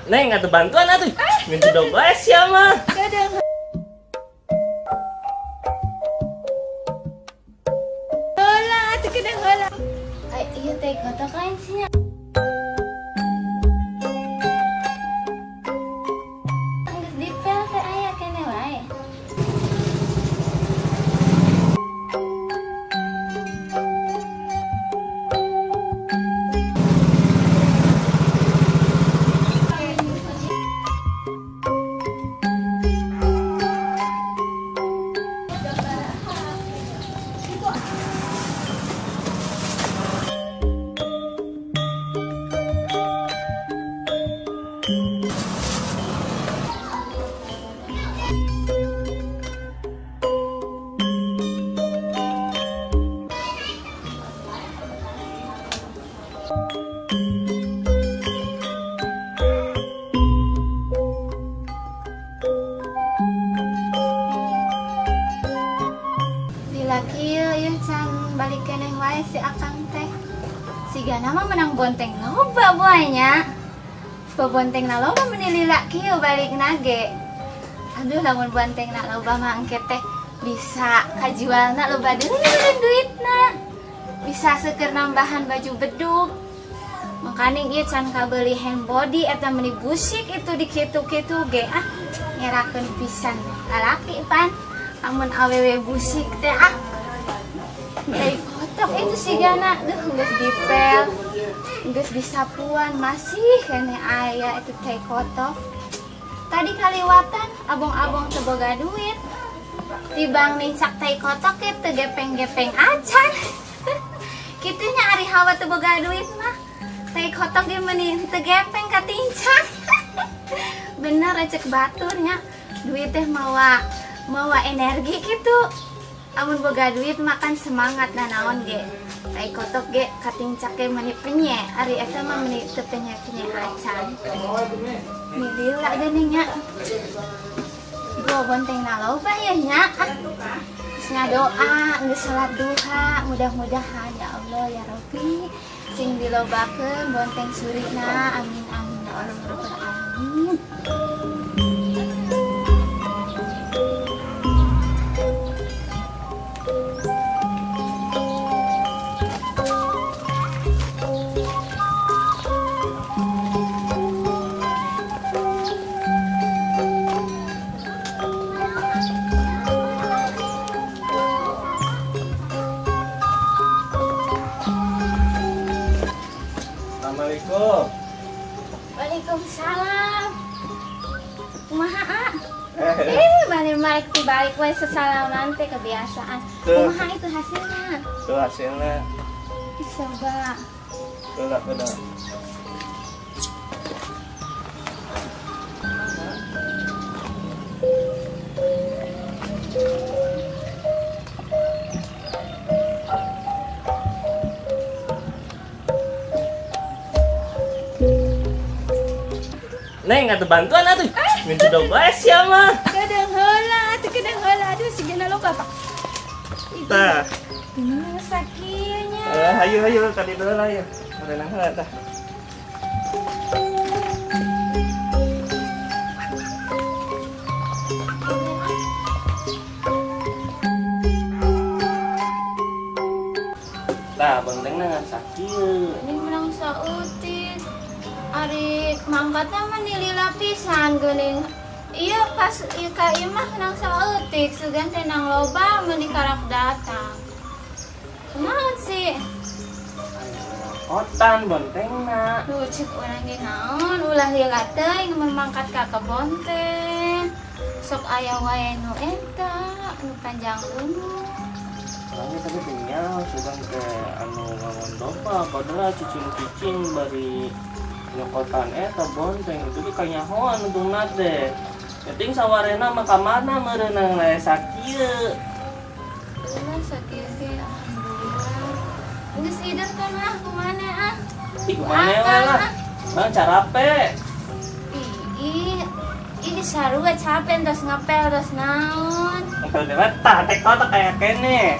Neng, ada bantuan atuh. Minta doa ya mah. Kadang hola, atuh kadang hola. Ay, iya teh kota kain sih. Geus dipel teh aya kene wae. Laki ieu can balik keneh wae si akang teh. Sigana mah menang bonteng loba buahnya. Bontengna loba meni laki ieu balik nage. Aduh lamun bontengna loba mah engke teh bisa kajualna loba deui duitna. Bisa seukeur nambahan baju bedug. Makanya ieu can kabeuli hand body eta meni busik itu di kitu-kitu ge ngerakeun pisan lalaki pan. Amun awewe busik teh teh kotok itu sih gana geus dipel geus disapuan masih kene aya itu teh kotok. Tadi kaliwatan abong-abong teu boga duit tibang nincak teh kotok teh gepeng-gepeng acan. Kitunya ari hawa teu boga duit mah teh kotok ge meuni teu gepeng katincak. Bener cek baturnya duit teh mawa energi gitu. Amun boga duit makan semangat naon ge. Tai kotok ge katincak ge meuni penye, ari eta mah meuni teu penye-penye acan. Milila geuning nya. Go bontengna loba ya nya. Geus ngadoa, geus salat duha, mudah-mudahan ya Allah ya Rabbi sing dilobakeun bonteng surina. Amin amin ya Allah rabbal alamin. Assalamualaikum. Waalaikumsalam. Kumaha balik dibalik wae sesalaman teh kebiasaan. Kumaha itu hasilnya? Tuh hasilnya. Coba. Udah. Neng, ada bantuan atuh. Minta doa ya mah. Kadang heula, atuh kadang heula. Aduh sigana loba Pak. Tah. Ini sakieunya. Hayu tadi dulu lah ya. Renang heula tah. Tah, bontengna ngan sakieu. Ini menang sautik. Ari mangkatna mah nilila pisan geuning. Iya pas ieu ka ieu mah menang sautik sugan teh nang loba mun dikarak datang. Kumaha sih? Otan bontengna. Duh cek urang ge naon ulah lila teuing mun mangkat ka kebon teh. Sok aya wae nu eta nu panjang umur. Orangnya tadi tinggal sudah ke anu ngomong domba padahal cicing bari nyokotan eta bonteng itu ge kanyahoan untung nate. Penting sawarena mah ka mana meureunang lae sakieu. Ulah sakieu ge alhamdulillah. Geus hideung kan kumana Ih kumana we lah. Bang carape. Ih ini sarua capek terus ngapel terus naon. Ngapel dewe tah tek kotak kayak kene.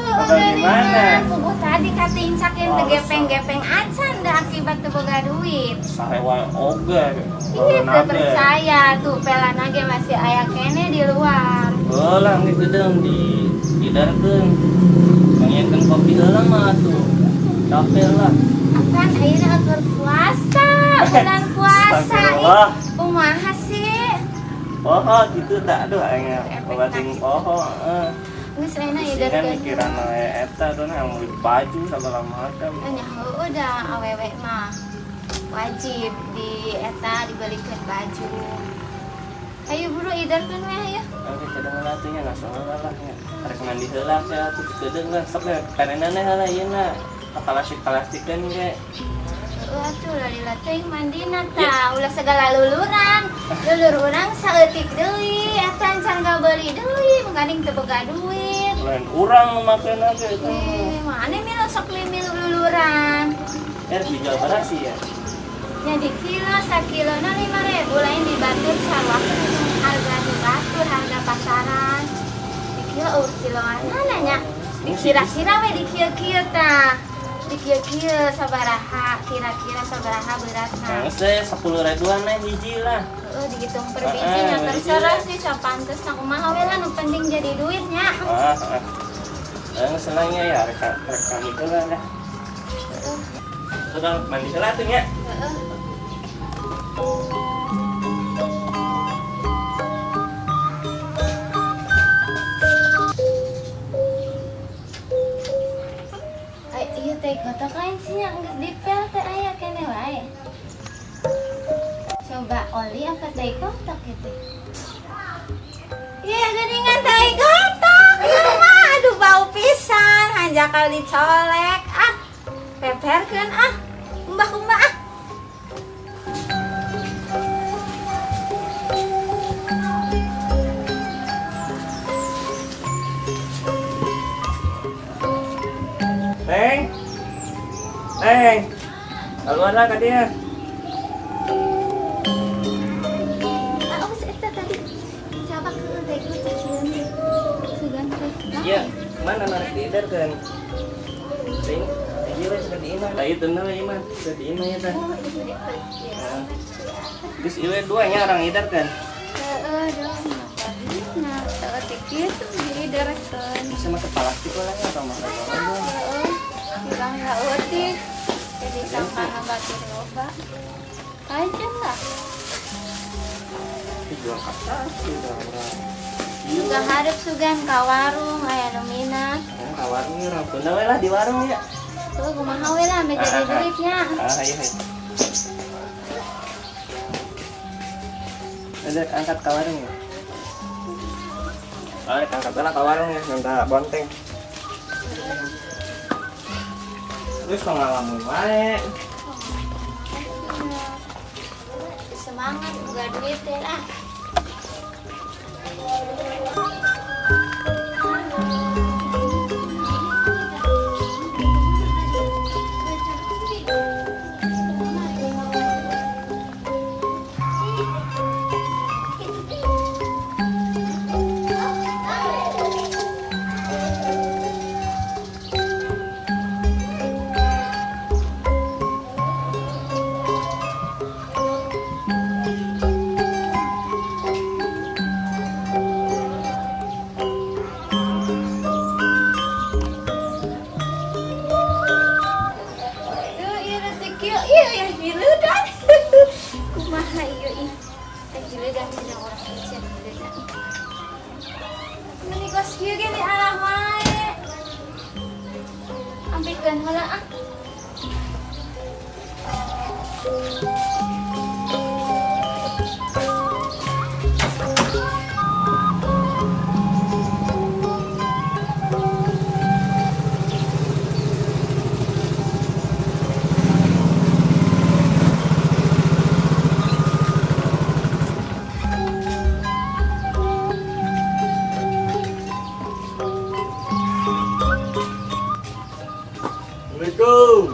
Bagaimana? Kubu tadi kating sakin Oh, tegepeng-gepeng acan dah akibat teu boga duit. Sarewa oge. Iya teu percaya tuh pelana ge masih aya kene di luar. Heula geus gedeung didarkeun. Ngiekeun kopi heula mah tuh. Capek lah. Kan ayeuna keur puasa, bulan puasa. Astagfirullah. Kumaha sih? Poho gitu tak aduh aya obating poho. Geus ayeuna Sini ieu mikiran we eta dona yang beli baju segala macam. nya udah awewe mah wajib di eta dibelikeun baju. Ayo buru idarkeun we aya. Oke, cadangan atunya nasional lah nya. Rek mandi heula teh atuh gedeung lah sok penenana heula ieu kalastik-kalastikeun ge. Atuh lalila teh mandina tah ulah segala luluran. Lulur urang saeutik deui, eta can gabeuli deui, mangkaning teu boga duit. Lain urang nu makena ge eta. Mane milu sok milu luluran. Dijual berapa sih ya? Nya di kilo sakilona 5.000 lain dibatur sarua harga dibatur harga pasaran. Di kilo kiloan nya. Dikira-kira we di kieu-kieu tah. Di kieu-kieu sabaraha kira-kira sabaraha beratna. Geus teh 10.000-an hiji lah. Dihitung per biji nya terserah sih sapantesna kumaha we lah nu penting jadi duitnya. Senangnya ya rek kami itu lah dah. Sudah mandi heula tuh nya. Iya teh kotak lain sih yang geus dipel teh aya kene wae. Coba oli apa teh kotak itu? Iya geuningan teh kotak. Mah aduh bau pisan hanjakal dicolek. Peperkeun kumbah-kumbah Neng, keluar lah ke dia. Eta tadi coba ke teh kotak sugan teh. Iya, mana narik dieder kan? Ting, iya wes ke diina. Lah itu nah iman, ke diina ya teh. Oh, itu dipet. Terus ieu dua nya orang ieder kan? Dong. Nah, saeutik kitu diederkeun. Bisa make plastik lah ya atau make apa? Bilang nggak utik, jadi sampah batur loba. Kajen lah. Jual kertas sudah berapa? Juga harap sugan ka warung aya nu minat. Ka warung ya, rampuna we lah di warung ya. Tuh kumaha we lah ame jadi duitnya. Iya. Ada angkat ka warung ya. Angkat lah ka warung ya, minta bonteng. Terus pengalaman wae. Semangat juga duit teh lah. Kumaha ieu ih. Teh jilegan cenah urang ecen jilegan. Meni kos kieu ge di arah wae. Ampikeun heula Assalamualaikum.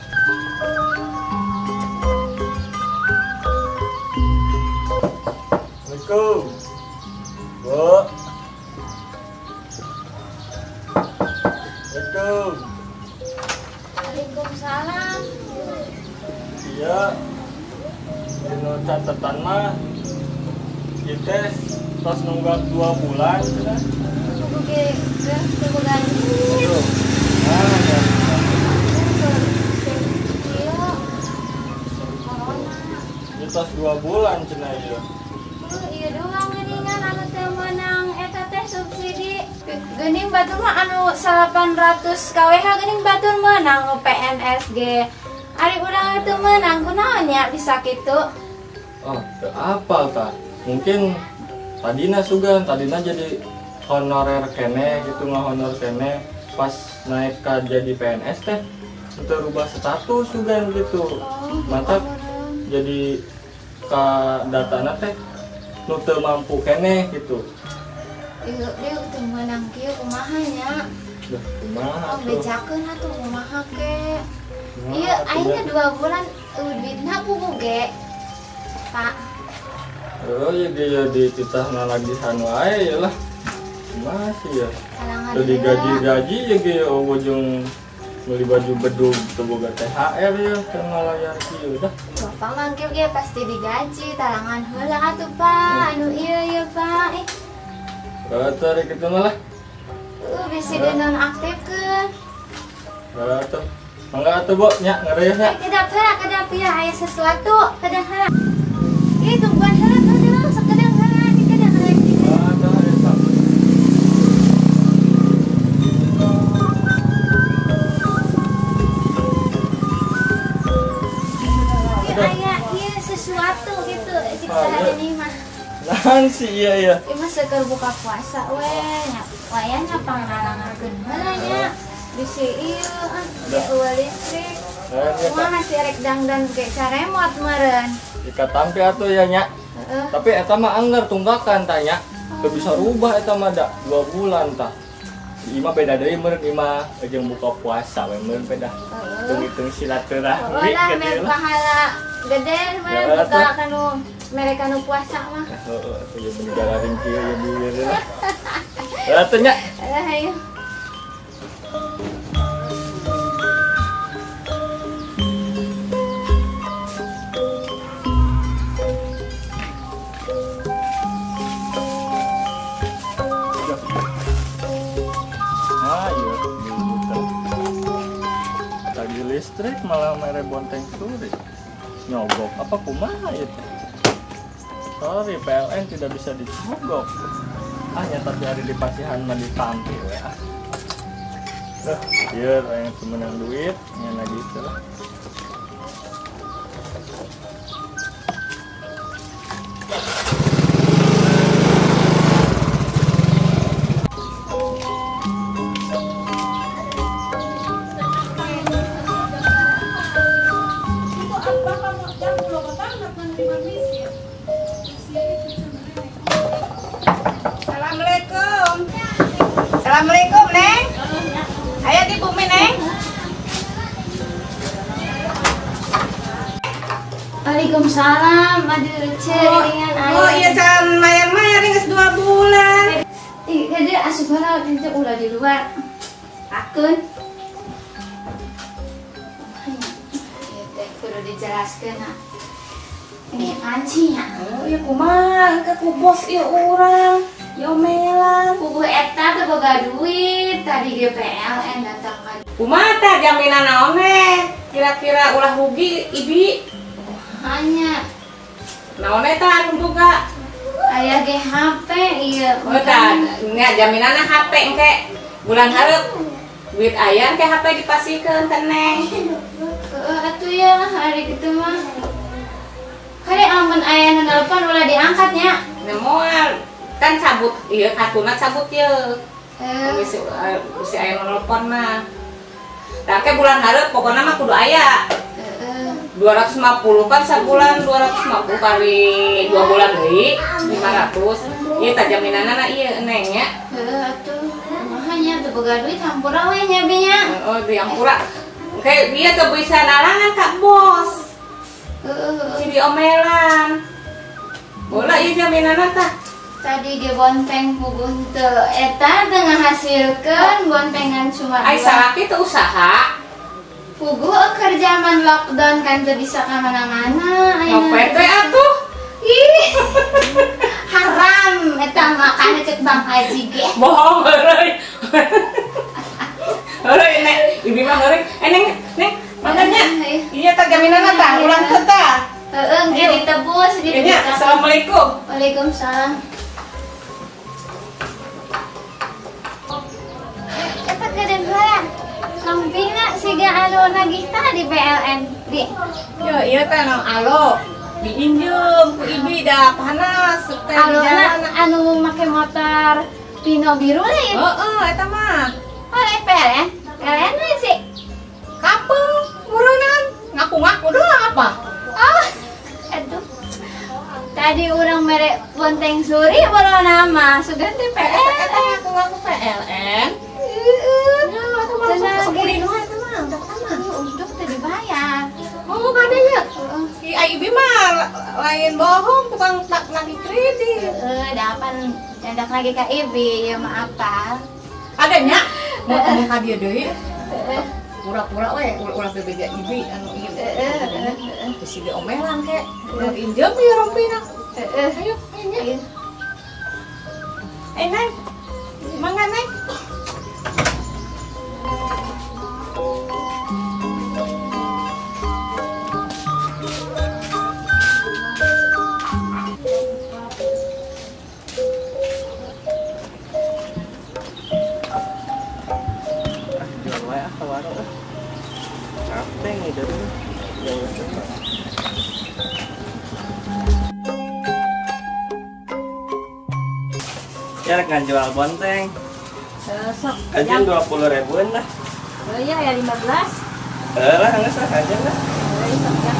Assalamualaikum. Bu. catatan mah kita tos nunggak 2 bulan sudah. Kudu ge kudu ganti. Aduh. Nah, ya. Itu tos 2 bulan cenah ieu. Iya doang geuningan anu teh meunang eta teh subsidi. Geuning batur mah anu 800 kWh geuning batur meunang PNSG. Ari urang teu meunang kunaon nya bisa kitu? Oh, teu apal tah. Mungkin tadina sugan, tadina jadi honorer kene gitu, ngahonor kene pas naik ka jadi PNS teh teu rubah status sugan gitu. Mantap jadi ka datana teh nu teu mampu kene gitu. Ieu dia teu meunang kieu kumaha nya? Duh, kumaha Oh, tuh? bejakeun atuh kumaha ke? Ieu ayeuna 2 bulan duitna pugu ge. Pak. Oh, ya dia di titahna lagi anu ae ya lah. Masih ya. Kalangan Teu digaji-gaji ya ge ujung beli baju bedug teu boga THR ya teu ngalayar kieu dah. Bapak mangkil ge pasti digaji, talangan heula atuh Pak. Anu ieu Pak. Rata rek kitu mah lah. Bisi dinonaktifkeun. Rata. Mangga atuh, Bo, nya ngareus nya. Kedap ya aya sesuatu, kedap heula. Ih, tungguan heula kedap, sakedap heula, kedap heula. Ada aya satu. Aya ieu sesuatu gitu, siksa hari mah. Nahan sih iya ya. Ieu mah seker buka puasa we, nya wayahna pangnalangakeun heula nya. Bisi ieu dia eueuh listrik. Kumaha si rek dangdan ge caremot meureun. Jika tampi atuh ya nya. Heeh. Tapi eta mah anggar tunggakan tanya. Teu bisa rubah eta mah da 2 bulan tah. Ima beda deui meureun ima jeung buka puasa we meureun beda. Hitung-hitung silaturahmi Lah gitu mer lah. pahala gede mah buka kanu mere kanu puasa mah. Heeh, atuh ya menjalarin kieu ya bieu lah. Atuh nya. Ayo. Tadi listrik malah mere bonteng suri. Nyogok apa kumaha itu? Sorry, PLN tidak bisa dicogok. Hanya tapi hari di pasihan mah ditampil ya. Nah, biar yang temenan duit, yang lagi itu lah. Assalamualaikum, Neng. Ayo di bumi, Neng. Waalaikumsalam, aduh ceringan ayo. Oh iya, can mayar-mayar geus 2 bulan. Ih, gede asup heula itu ulah di luar. Akun. Ieu teh kudu dijelaskeun na. Ini panci nya. Oh iya kumaha ke ku bos ieu urang. Yomelan. Kubu eta teh boga duit, tadi ge PLN datang ka. Kumaha tah jaminan naon we? Kira-kira ulah rugi ibi. Hanya Naon eta anu boga? aya ge HP ieu. Oh tah, nya jaminanna HP engke bulan hareup duit aya engke HP dipasikeun teh Neng. Atuh ya hari kitu mah. Kali amun aya nu nelpon ulah diangkat nya. Nah moal kan cabut ieu kartuna cabut ieu. Bisi aya nu nelpon mah. Tah ke bulan hareup pokona mah kudu aya. 250 kan sabulan 250 kali 2 bulan deui 500. Ieu tah jaminanna ieu Neng nya. Atuh kumaha nya teu boga duit hampura we nya bi nya. Oh diampura. Kayak dia teu bisa nalangan ka bos. Jadi omelan. Bola ieu jaminanna tah. Tadi ge bonteng puguh teu eta teu ngahasilkeun bontengan cuma Ai salaki teu usaha. puguh keur zaman lockdown kan teu bisa ka mana-mana. Ngopet we atuh. Bang Haji ge. Bohong euy. Euy nek, ibu mah euy. Neng, makanya iya teh jaminanna tah, ulang teh tah. Heeh, ge ditebus gitu. Assalamualaikum. Waalaikumsalam. Eta kedengeran. Lampingna siga anu nagih tadi PLN. Bi. Yo, iya teh nang alo. Diinjem ku ibi dah panas teh di Alona jalan. anu make motor Pino biru lain. Heeh, eta mah. Oleh PLN. PLN we sih. Kapung burunan. Ngaku-ngaku doang apa? Oh, aduh. Tadi orang merek Bonteng Suri baru nama suganti PLN. Eta ngaku-ngaku PLN. Tenang, Sepuluh doang eta mah, udah mah. Untuk tadi bayar. Oh, kadanya. Si Aibi mah lain bohong, tukang nagih kredit. Dapan nyandak lagi ke Ibi, ya maaf Pak. Adanya mau tanya ka dia deui. Pura-pura we ulah bebeja Ibi anu ieu. Terus si omelan ke. Mau injem ya rompina. Ayo, Ayo. Neng. Mangga, Neng. Jual wae ke warung ah. Capek nih dari jauh semua. Ya rek jual bonteng. Sok. Aja 20.000-an lah. Oh iya ya 15. Lah geus lah aja lah. Sok ya.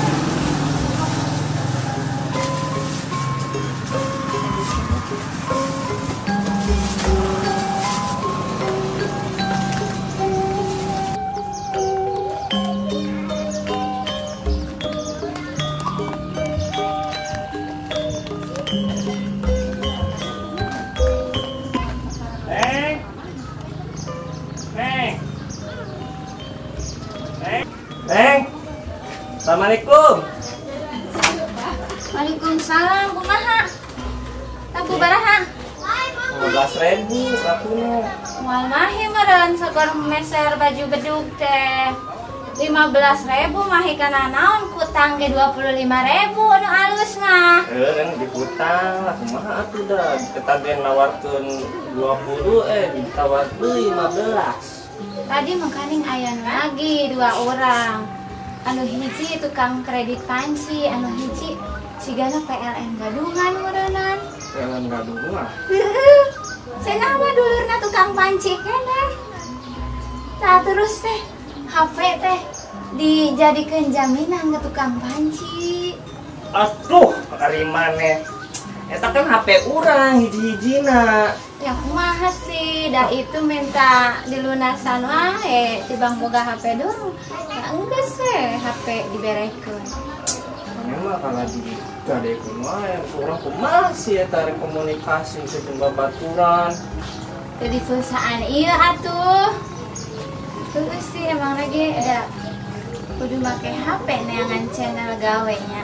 Neng. Assalamualaikum. Waalaikumsalam, kumaha? Tabu baraha? 15.000 lakunya. Moal mahi meureun sokor meser baju bedug teh. 15.000 mahi kana naon kutang ge 25.000 anu alus mah. Kan diputang lah kumaha atuh dah. Ketagihan nawarkeun 20 ditawar deui 15. Tadi makaning ayan lagi 2 orang. Anu hiji tukang kredit panci, anu hiji sigana PLN gadungan meureunnan. Jalan gadung mah. Cenah mah dulurna tukang panci keneh. Tah terus teh HP teh dijadikeun jaminan ke tukang panci. Atuh, ari maneh. Eta kan HP urang hiji-hijina. Ya kumaha sih, dah itu minta dilunasan wae, tibang boga HP doang. Ya enggak sih, HP diberekeun. Maneh mah kalau digadekeun wae urang kumaha sih eta rek komunikasi jeung babaturan. Jadi perusahaan iya atuh. Terus sih emang lagi ada kudu make HP neangan channel gawenya.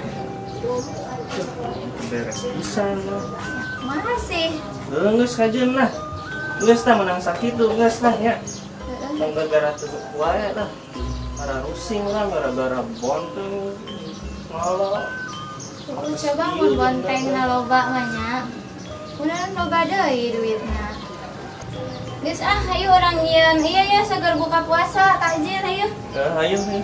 Beres pisan mah. Kumaha sih? Geus kajeun lah. Geus tah menang sakitu geus lah nya. Mun gara-gara teu wae tah. Para rusing lah gara-gara bonteng. Malah Aku coba mun bonteng na loba mah nya. Udah loba deui duitna. Geus hayu orang nyieun. Iya ya seger buka puasa takjil hayu. ayo nih.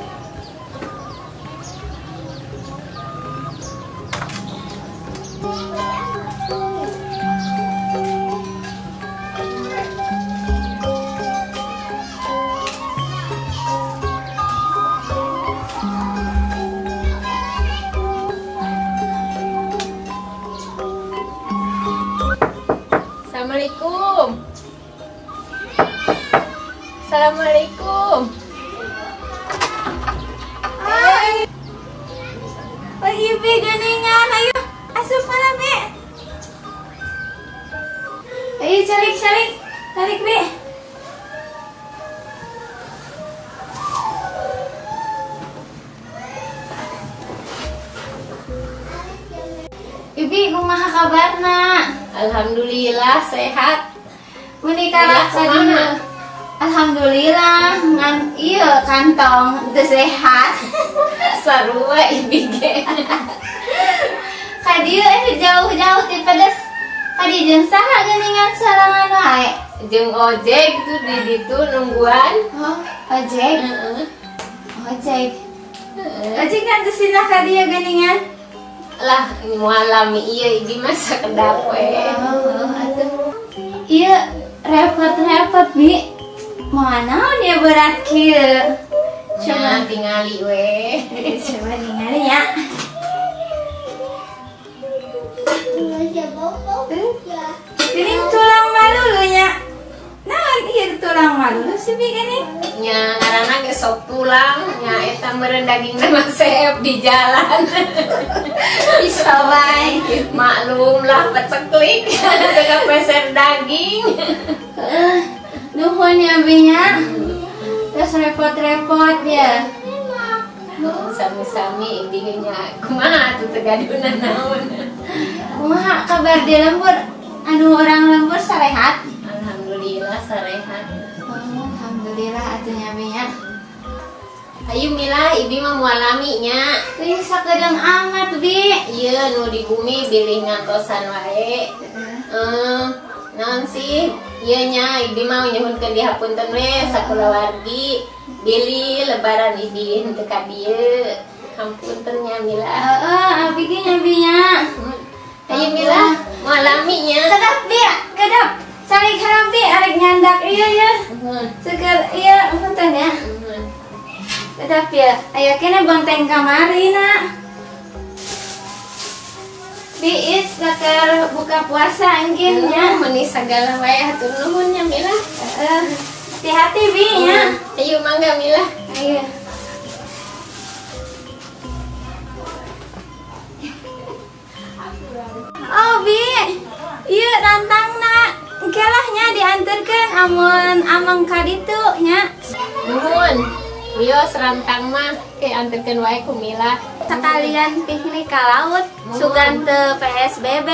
Assalamualaikum. Assalamualaikum. Hai. Oh ibi geningan, ayo asup palami. Ayo calik, balik bi. Ibi kumaha kabarna? Alhamdulillah sehat. Menikah kadieu. Alhamdulillah ngan iya kantong teu sehat. Sarua ibi ge. Kadieu jauh-jauh ti pedes. Kadi jeung saha geuningan sarangan wae? Jeung ojek tuh di ditu nungguan. Oh, ojek. Heeh. Ojek. Ojek kan teu sinah kadieu geuningan. Lah mualami ieu ibi mah sakedap we. Oh, atuh. Ieu repot-repot Bi. Moal naon ya berat kieu? Coba tingali we. Coba ningali ya. Geuning tulang malulu nya. Naon ieu tulang malulu sih Bi geuning? Nya ngaranna ge sok tulang, nya eta meureun dagingna mah seep di jalan. Bisa bae. Maklum lah peceklik teu peser daging. Nuhun ya Bi nya. Terus repot-repot ya. Sami-sami ibi nya kumaha tuh teu gaduna naon. Kumaha kabar di lembur? Anu orang lembur sarehat? Alhamdulillah sarehat. Oh, alhamdulillah atunya Bi nya. Ayo Mila, ibi mah mualami nya. Ih sakedeung amat Bi. Ieu nu di bumi bilih ngantosan wae. Naon sih? Ieu nya ibi mah nyuhunkeun dihapunten we sakulawargi. Bilih lebaran ibi henteu ka dieu. Hampunten nya Mila. Heeh, abi ge nya Bi nya. Ayo Mila, mualami nya. Kedap Bi, kedap. Salik harap Bi arek nyandak ieu ya. Seger ieu punten ya. Kedap ya. Aya kene bonteng kamari na. Biis bakal buka puasa engkin nya. Meuni sagala wae hatur nuhun nya Mila. Hati-hati Bi nya. Ayo mangga Mila. Ayo. Oh Bi, ieu rantangna engkelah nya dianterkeun amun amang ka ditu nya. Nuhun. Wios rantang mah ke anterkeun wae ku Mila. Sekalian piknik ka laut, sugan teu PSBB.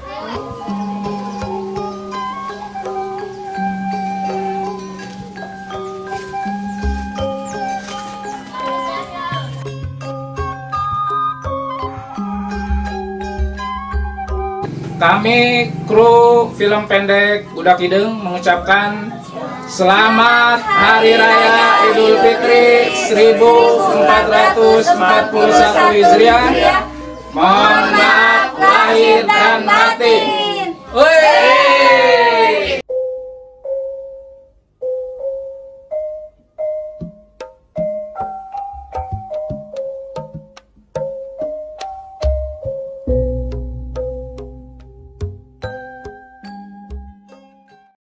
Kami kru film pendek Budak Hideung mengucapkan Selamat Hari Raya Idul Fitri 1441 Hijriah. Mohon maaf lahir